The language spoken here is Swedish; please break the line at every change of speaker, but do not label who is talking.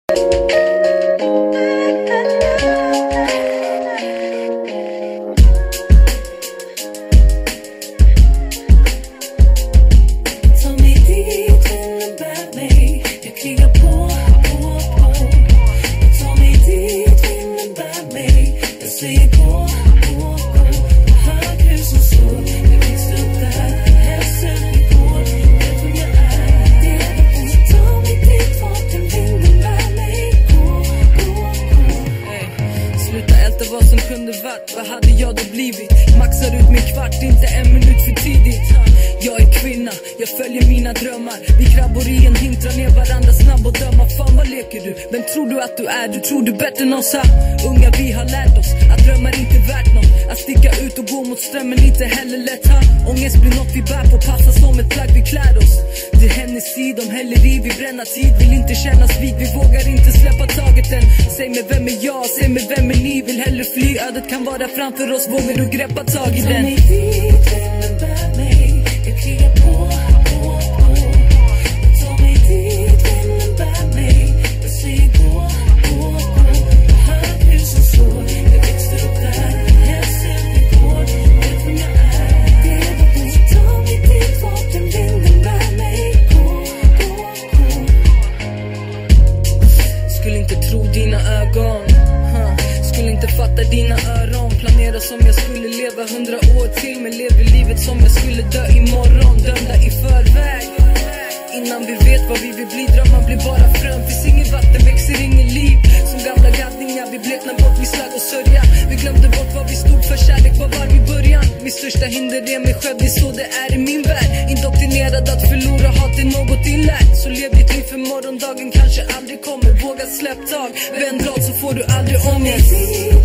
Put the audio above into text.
Vad som kunde varit, vad hade jag då blivit? Maxar ut min kvart, inte en minut för tidigt. Jag är kvinna, jag följer mina drömmar. Vi krabbor i en hink, drar ner varandra snabb och döma. Fan vad leker du? Vem tror du att du är? Du tror du bättre än oss här. Unga vi har lärt oss att drömmar inte är värt något. Att sticka ut och gå mot strömmen inte heller lätt här. Ångest blir något vi bär på, passar som ett plagg vi klär oss. Det händer sid, de häller i, vi bränner tid. Vill inte kännas vid, vi vågar inte släppa taget än. Säg mig vem är jag, säg mig vem är ni. Vill hellre fly, ödet kan vara framför oss. Vågar du greppa tag i den? Skulle inte tro dina ögon, skulle inte fatta dina öron. Planera som jag skulle leva 100 år till, men lever livet som jag skulle dö imorgon. Dömda i förväg, innan vi vet vad vi vill bli. Drömmar blir bara frön, finns inget vatten, växer inget liv. Som gamla gaddningar, vi bleknar bort, vi slag och sörja. Vi glömde bort vad vi stod för, kärlek var varm i början. Mitt största hinder är mig själv, det är så det är i min värld. Indoktrinerad att förlora, hat är något inlärt. Så lev ditt liv för morgondagen kanske aldrig kommer. Våga släpp tag, vänd blad så får du aldrig ångest.